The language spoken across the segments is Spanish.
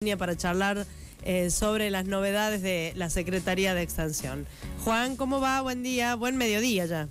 para charlar sobre las novedades de la Secretaría de Extensión. Juan, ¿cómo va? Buen día, buen mediodía ya.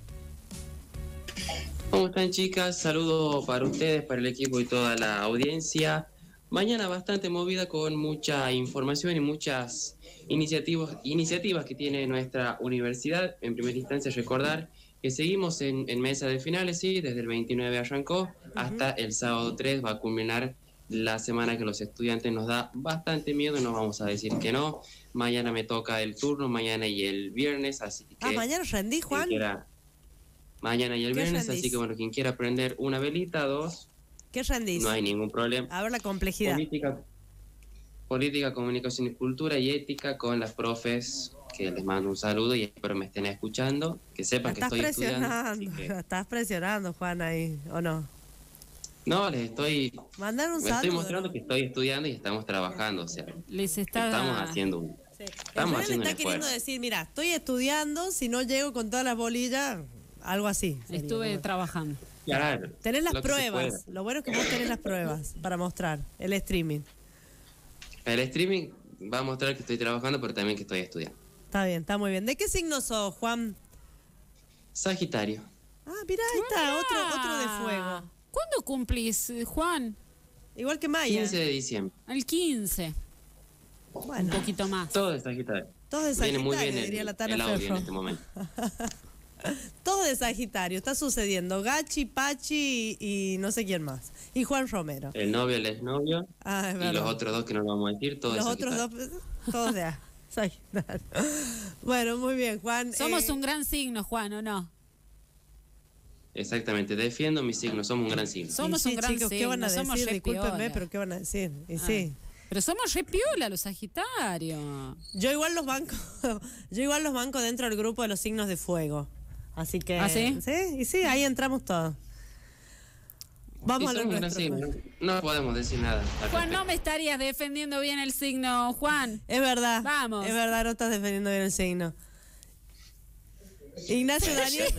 ¿Cómo están, chicas? Saludos para ustedes, para el equipo y toda la audiencia. Mañana bastante movida con mucha información y muchas iniciativas que tiene nuestra universidad. En primera instancia, recordar que seguimos en mesa de finales, sí, desde el 29 arrancó hasta el sábado 3 va a culminar la semana que los estudiantes nos da bastante miedo, no vamos a decir que no. Mañana me toca el turno, mañana y el viernes, así que... ¿mañana rendí, Juan? Mañana y el viernes, rendís? Así que bueno, quien quiera prender una velita, dos... ¿Qué rendís? No hay ningún problema. A ver la complejidad. Política, comunicación y cultura y ética con las profes, que les mando un saludo y espero me estén escuchando, que sepan que estoy estudiando. Estás presionando, Juan, ahí, ¿o no? No, les estoy... Mandar un saludo. Estoy mostrando que estoy estudiando y estamos trabajando, o sea, estamos haciendo un... Sí. Estamos haciendo está queriendo decir, mira, estoy estudiando, si no llego con todas las bolillas, algo así. Estuve trabajando. Claro. Tenés las pruebas, lo bueno es que vos tenés las pruebas para mostrar, el streaming. El streaming va a mostrar que estoy trabajando, pero también que estoy estudiando. Está bien, está muy bien. ¿De qué signo sos, Juan? Sagitario. Ah, mirá, ahí está, otro de fuego. ¿Cuándo cumplís, Juan? Igual que Maya. 15 de diciembre. El 15. Bueno, un poquito más. Todo de Sagitario. Todo de Sagitario, viene muy bien diría la el audio en este momento. Todo de Sagitario, está sucediendo. Gachi, Pachi y no sé quién más. Y Juan Romero. El novio, el exnovio. Ah, y los otros dos que no lo vamos a decir, todos los otros dos, todos de Sagitario. Bueno, muy bien, Juan. Somos un gran signo, Juan, ¿o no? Exactamente, defiendo mi signo, somos un gran signo. Somos un gran chicos, signo. ¿qué van a decir? Somos Discúlpenme, pero ¿qué van a decir? Y sí. Pero somos re piola los Sagitarios. Yo igual los banco dentro del grupo de los signos de fuego. Así que... ¿Ah, sí? Sí, y sí, ahí entramos todos. Vamos a lo nuestro. No podemos decir nada. Juan, no me estarías defendiendo bien el signo, Juan. Es verdad. Vamos. Es verdad, no estás defendiendo bien el signo. Ignacio Daniel...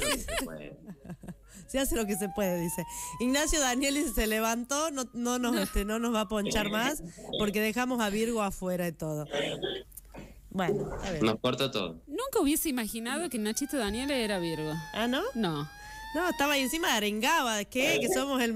Se hace lo que se puede, dice. Ignacio Daniel se levantó, no nos va a ponchar más, porque dejamos a Virgo afuera de todo. Bueno, a ver. Nos cortó todo. Nunca hubiese imaginado que Nachito Daniel era Virgo. ¿Ah, no? No. No, estaba ahí encima, arengaba. ¿Qué? Que somos el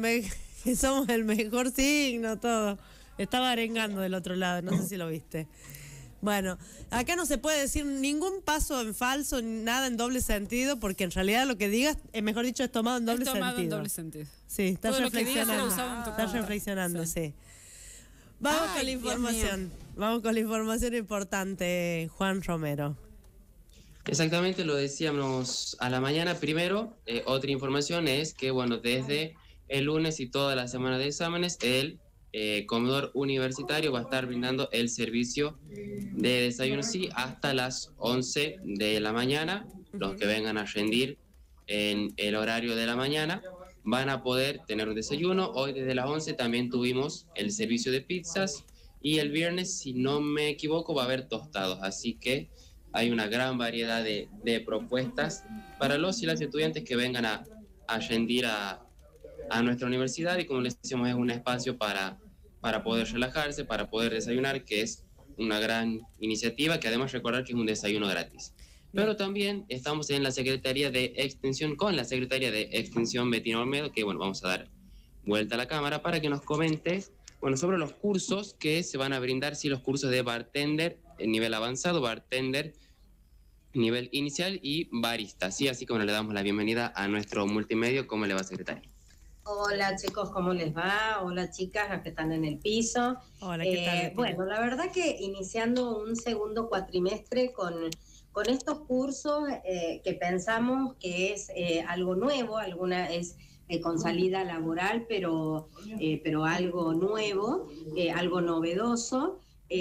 mejor signo, todo. Estaba arengando del otro lado, no sé si lo viste. Bueno, acá no se puede decir ningún paso en falso, nada en doble sentido, porque en realidad lo que digas, mejor dicho, es tomado en doble sentido. Sí, estás reflexionando. Estás reflexionando, sí. Vamos con la información. Vamos con la información importante, Juan Romero. Exactamente, lo decíamos a la mañana. Primero, otra información es que, bueno, desde el lunes y toda la semana de exámenes, el comedor universitario va a estar brindando el servicio de desayuno, sí, hasta las 11 de la mañana. Los que vengan a rendir en el horario de la mañana van a poder tener un desayuno. Hoy desde las 11 también tuvimos el servicio de pizzas y el viernes, si no me equivoco, va a haber tostados. Así que hay una gran variedad de propuestas para los y las estudiantes que vengan a rendir a nuestra universidad, y como les decimos, es un espacio para poder relajarse, para poder desayunar, que es una gran iniciativa, que además recordar que es un desayuno gratis. Pero también estamos en la Secretaría de Extensión, con la Secretaria de Extensión Betina Olmedo, que bueno, vamos a dar vuelta a la cámara para que nos comente, bueno, sobre los cursos que se van a brindar, sí, los cursos de bartender en nivel avanzado, bartender nivel inicial y barista, sí, así que bueno, le damos la bienvenida a nuestro multimedio. ¿Cómo le va, secretaria? Hola chicos, ¿cómo les va? Hola chicas, las que están en el piso. Hola, ¿qué tal? Bueno, la verdad que iniciando un segundo cuatrimestre con estos cursos que pensamos que es algo nuevo, es con salida laboral, pero algo nuevo, algo novedoso.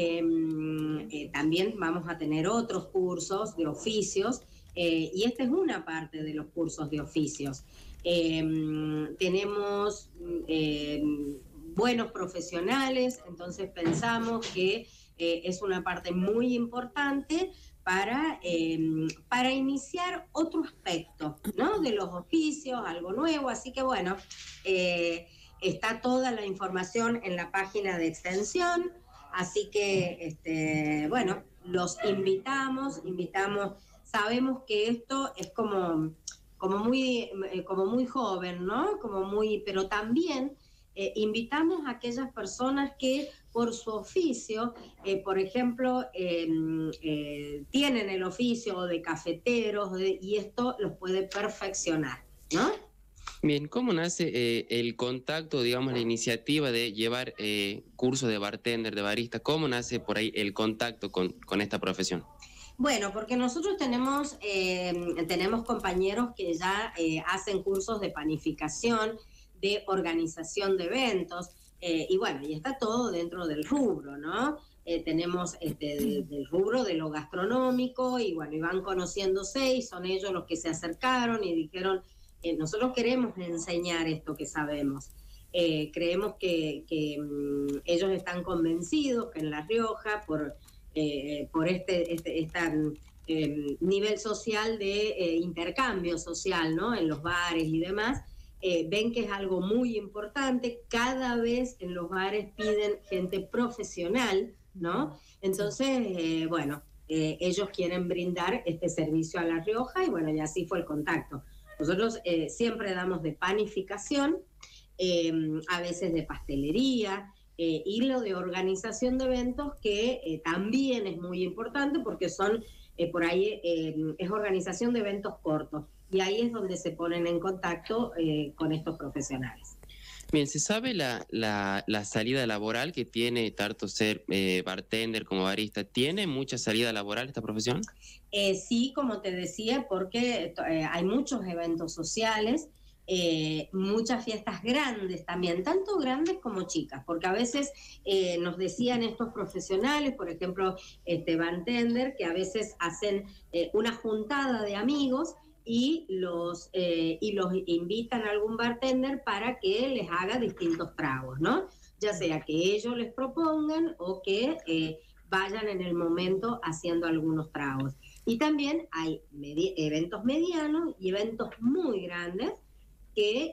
También vamos a tener otros cursos de oficios, y esta es una parte de los cursos de oficios. Tenemos buenos profesionales, entonces pensamos que es una parte muy importante para iniciar otro aspecto, ¿no?, de los oficios, algo nuevo. Así que bueno, está toda la información en la página de Extensión. Así que, bueno, los invitamos, sabemos que esto es como muy joven, ¿no? Pero también invitamos a aquellas personas que por su oficio, por ejemplo, tienen el oficio de cafeteros y esto los puede perfeccionar, ¿no? Bien, ¿cómo nace el contacto, digamos, la iniciativa de llevar cursos de bartender, de barista? ¿Cómo nace por ahí el contacto con esta profesión? Bueno, porque nosotros tenemos compañeros que ya hacen cursos de panificación, de organización de eventos, y bueno, y está todo dentro del rubro, ¿no? Tenemos del rubro de lo gastronómico, y bueno, y van conociéndose, y son ellos los que se acercaron y dijeron, nosotros queremos enseñar esto que sabemos. Creemos que ellos están convencidos que en La Rioja, por este nivel social de intercambio social, ¿no? En los bares y demás, ven que es algo muy importante. Cada vez en los bares piden gente profesional, ¿no? Entonces, bueno, ellos quieren brindar este servicio a La Rioja y bueno, y así fue el contacto. Nosotros siempre damos de panificación, a veces de pastelería, y lo de organización de eventos, que también es muy importante porque son, por ahí, es organización de eventos cortos. Y ahí es donde se ponen en contacto con estos profesionales. Bien, ¿se sabe la salida laboral que tiene tanto ser bartender como barista? ¿Tiene mucha salida laboral esta profesión? Sí, como te decía, porque hay muchos eventos sociales, muchas fiestas grandes también, tanto grandes como chicas, porque a veces nos decían estos profesionales, por ejemplo, bartender, que a veces hacen una juntada de amigos y los invitan a algún bartender para que les haga distintos tragos, ¿no? Ya sea que ellos les propongan o que vayan en el momento haciendo algunos tragos. Y también hay eventos medianos y eventos muy grandes que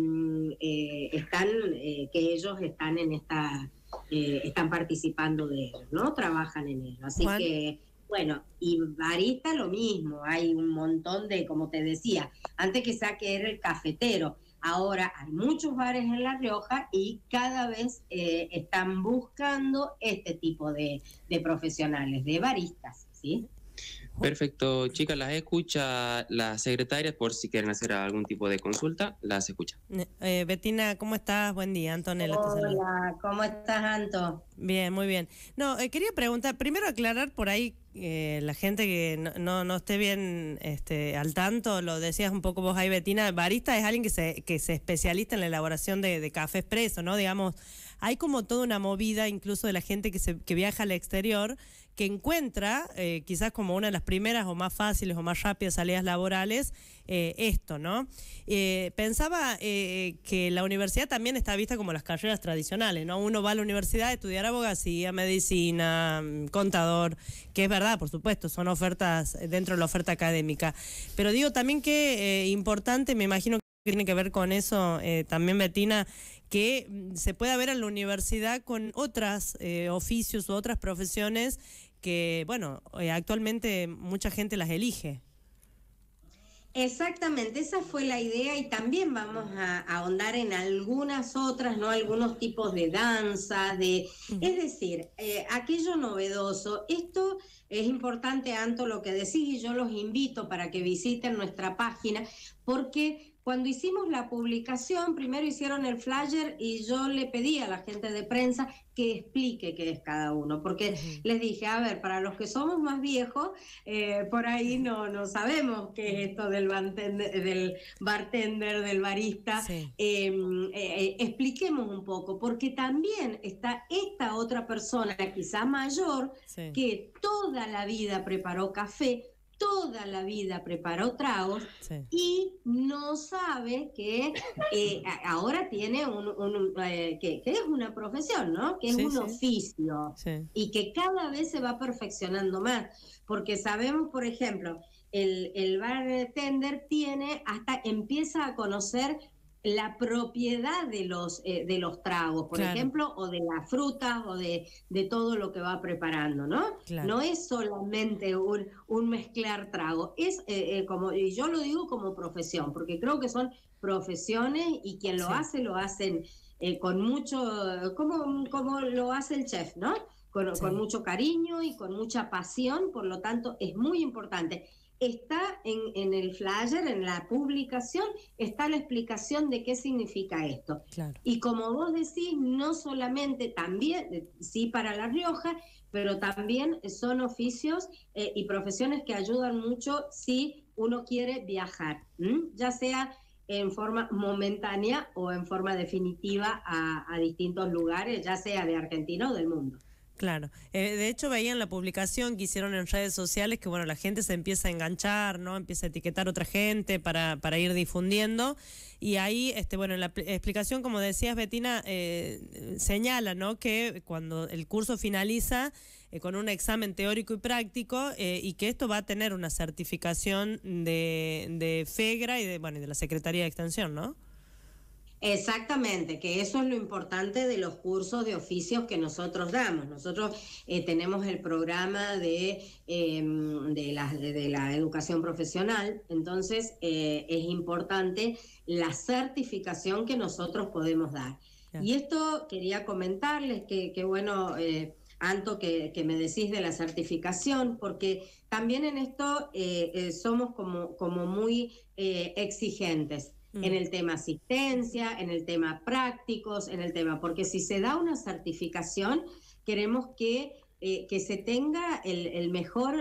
ellos están en están participando de ellos, ¿no? Trabajan en ello. Así Juan. Que, bueno, y barista lo mismo, hay un montón de, como te decía, antes que que era el cafetero, ahora hay muchos bares en La Rioja y cada vez están buscando este tipo de profesionales, de baristas, ¿sí? Perfecto, chicas, las escucha la secretaria por si quieren hacer algún tipo de consulta, las escucha. Betina, ¿cómo estás? Buen día, Antonella te saluda. Hola, ¿cómo estás, Anto? Bien, muy bien. No, quería preguntar, primero aclarar por ahí, la gente que no esté bien al tanto, lo decías un poco vos ahí, Betina, barista es alguien que se especializa en la elaboración de café expreso, ¿no? Digamos, hay como toda una movida incluso de la gente que viaja al exterior, que encuentra, quizás como una de las primeras o más fáciles o más rápidas salidas laborales, esto, ¿no? Pensaba que la universidad también está vista como las carreras tradicionales, ¿no? Uno va a la universidad a estudiar abogacía, medicina, contador, que es verdad, por supuesto, son ofertas dentro de la oferta académica. Pero digo también que importante, me imagino que tiene que ver con eso también, Betina, que se pueda ver en la universidad con otros oficios u otras profesiones que, bueno, actualmente mucha gente las elige. Exactamente, esa fue la idea y también vamos a ahondar en algunas otras, ¿no? Algunos tipos de danza, es decir, aquello novedoso. Esto es importante, Anto, lo que decís, y yo los invito para que visiten nuestra página, porque cuando hicimos la publicación, primero hicieron el flyer y yo le pedí a la gente de prensa que explique qué es cada uno, porque les dije, a ver, para los que somos más viejos, por ahí no sabemos qué es esto del bartender, del barista. Sí. Expliquemos un poco, porque también está esta otra persona, quizá mayor, sí, que toda la vida preparó café, toda la vida preparó tragos, sí, y no sabe que ahora tiene que es una profesión, ¿no? Que es sí, un oficio, sí, y que cada vez se va perfeccionando más, porque sabemos, por ejemplo, el bartender empieza a conocer la propiedad de los tragos, por ejemplo, o de las frutas, o de todo lo que va preparando, ¿no? Claro. No es solamente un mezclar trago, es y yo lo digo como profesión, porque creo que son profesiones y quien lo hacen con mucho, como lo hace el chef, ¿no? Con mucho cariño y con mucha pasión, por lo tanto es muy importante. Está en el flyer, en la publicación, está la explicación de qué significa esto. Claro. Y como vos decís, no solamente también, sí para La Rioja, pero también son oficios y profesiones que ayudan mucho si uno quiere viajar, ya sea en forma momentánea o en forma definitiva a distintos lugares, ya sea de Argentina o del mundo. Claro. De hecho, veía en la publicación que hicieron en redes sociales que, bueno, la gente se empieza a enganchar, ¿no? Empieza a etiquetar a otra gente para ir difundiendo. Y ahí, bueno, en la explicación, como decías, Bettina, señala, ¿no? Que cuando el curso finaliza con un examen teórico y práctico y que esto va a tener una certificación de FEGRA y de la Secretaría de Extensión, ¿no? Exactamente, que eso es lo importante de los cursos de oficios que nosotros damos. Nosotros tenemos el programa de la educación profesional, entonces es importante la certificación que nosotros podemos dar. Yeah. Y esto quería comentarles que bueno, Anto, que me decís de la certificación, porque también en esto somos como muy exigentes. En el tema asistencia, en el tema prácticos, porque si se da una certificación, queremos que se tenga el mejor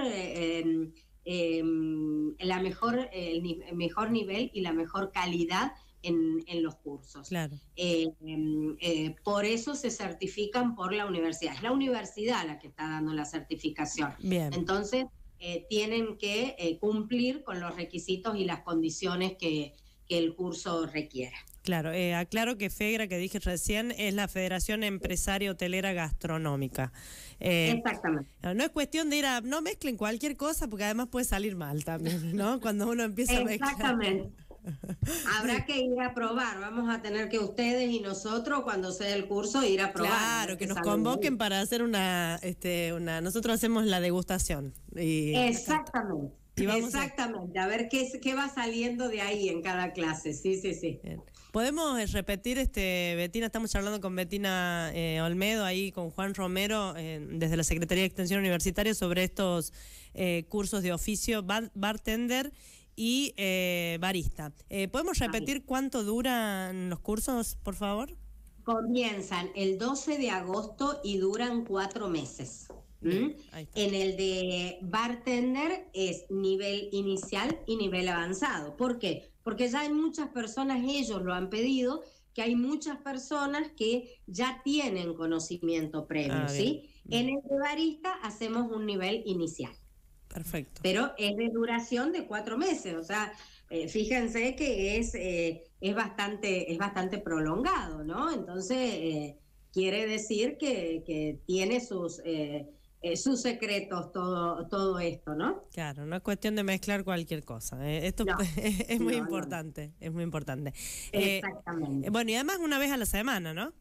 nivel y la mejor calidad en los cursos. Claro. Por eso se certifican por la universidad. Es la universidad la que está dando la certificación. Bien. Entonces, tienen que cumplir con los requisitos y las condiciones que el curso requiera. Claro, aclaro que FEGRA, que dije recién, es la Federación Empresaria Hotelera Gastronómica. Exactamente. No es cuestión de no mezclen cualquier cosa, porque además puede salir mal también, ¿no? Cuando uno empieza a mezclar. Exactamente. Habrá que ir a probar, vamos a tener que ustedes y nosotros, cuando sea el curso, ir a probar. Claro, que nos convoquen para hacer nosotros hacemos la degustación. Exactamente. Exactamente, a ver qué va saliendo de ahí en cada clase, sí. Bien. Podemos repetir, Bettina, estamos charlando con Bettina Olmedo, ahí con Juan Romero, desde la Secretaría de Extensión Universitaria, sobre estos cursos de oficio, bartender y barista. ¿Podemos repetir cuánto duran los cursos, por favor? Comienzan el 12 de agosto y duran 4 meses. En el de bartender es nivel inicial y nivel avanzado. ¿Por qué? Porque ya hay muchas personas, ellos lo han pedido, que hay muchas personas que ya tienen conocimiento previo, ¿sí? En el de barista hacemos un nivel inicial. Perfecto. Pero es de duración de 4 meses, o sea, fíjense que es bastante prolongado, ¿no? Entonces, quiere decir que tiene sus secretos todo esto, ¿no? Claro, no es cuestión de mezclar cualquier cosa. Esto no, es muy importante, es muy importante. Exactamente. Bueno, y además una vez a la semana, ¿no?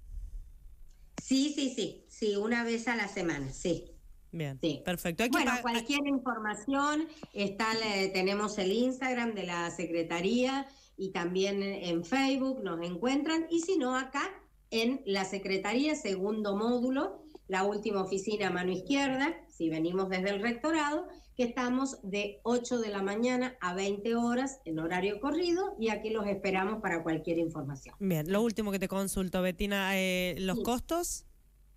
Sí, una vez a la semana, sí. Bien, sí. Perfecto. Cualquier información, tenemos el Instagram de la Secretaría y también en Facebook nos encuentran, y si no, acá en la Secretaría, segundo módulo, la última oficina a mano izquierda, si venimos desde el rectorado, que estamos de 8 de la mañana a 20 horas en horario corrido, y aquí los esperamos para cualquier información. Bien, lo último que te consulto, Bettina, ¿los costos?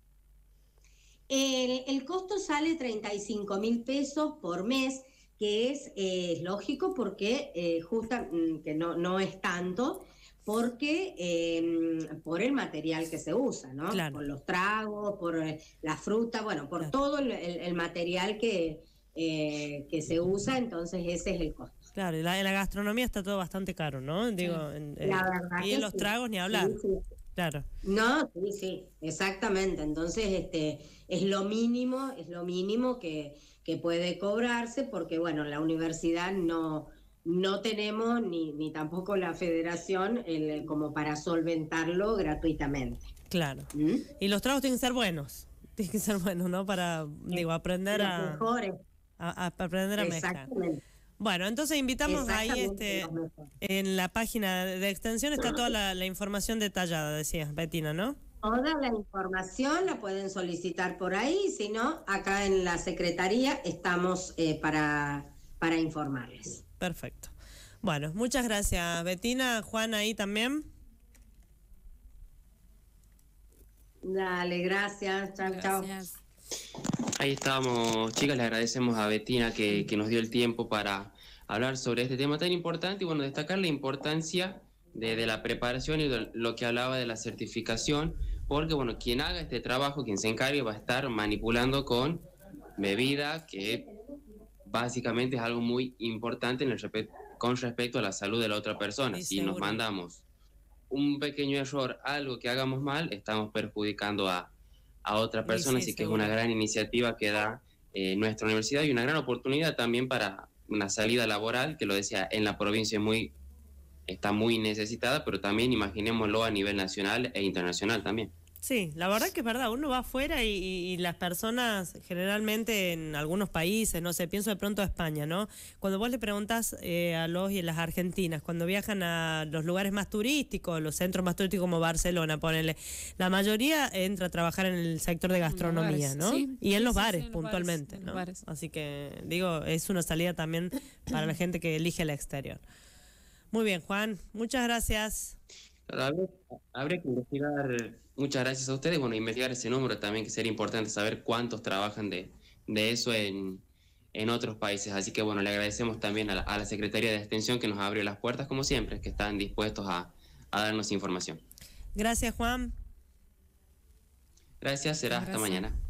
El costo sale 35.000 pesos por mes, que es lógico porque que no es tanto, porque por el material que se usa, ¿no? Claro. Por los tragos, por la fruta, por todo el material que se usa, entonces ese es el costo. Claro, en la gastronomía está todo bastante caro, ¿no? Digo, la verdad y en los tragos ni hablar. Sí. Claro. No, sí, exactamente. Entonces, es lo mínimo que puede cobrarse, porque bueno, la universidad no no tenemos ni tampoco la federación como para solventarlo gratuitamente. Claro. Y los tragos tienen que ser buenos. Tienen que ser buenos, ¿no? Para, aprender los mejores. A aprender a mezclar. Exactamente. Bueno, entonces invitamos ahí en la página de extensión está toda la información detallada, decías, Bettina, ¿no? Toda la información la pueden solicitar por ahí, si no, acá en la Secretaría estamos para informarles. Perfecto. Bueno, muchas gracias, Bettina. Juan, ahí también. Dale, gracias. Chao, chao. Ahí estábamos, chicas, le agradecemos a Bettina que nos dio el tiempo para hablar sobre este tema tan importante y bueno, destacar la importancia de la preparación y de lo que hablaba de la certificación, porque bueno, quien haga este trabajo, quien se encargue, va a estar manipulando con bebida, que básicamente es algo muy importante con respecto a la salud de la otra persona. Si nos mandamos un pequeño error, algo que hagamos mal, estamos perjudicando a otra persona, así que es una gran iniciativa que da nuestra universidad y una gran oportunidad también para una salida laboral, que lo decía, en la provincia está muy necesitada, pero también imaginémoslo a nivel nacional e internacional también. Sí, la verdad que es verdad, uno va afuera y las personas generalmente en algunos países, no sé, pienso de pronto a España, ¿no? Cuando vos le preguntás a los y las argentinas, cuando viajan a los lugares más turísticos, los centros más turísticos como Barcelona, ponele, la mayoría entra a trabajar en el sector de gastronomía, ¿no? Sí, y en los bares, sí, puntualmente, en los bares. Así que, digo, es una salida también para la gente que elige el exterior. Muy bien, Juan, muchas gracias. Habría que investigar, muchas gracias a ustedes, bueno, investigar ese número también, que sería importante saber cuántos trabajan de eso en otros países, así que bueno, le agradecemos también a la Secretaría de Extensión que nos abrió las puertas como siempre, que están dispuestos a darnos información. Gracias, Juan. Gracias, será hasta mañana.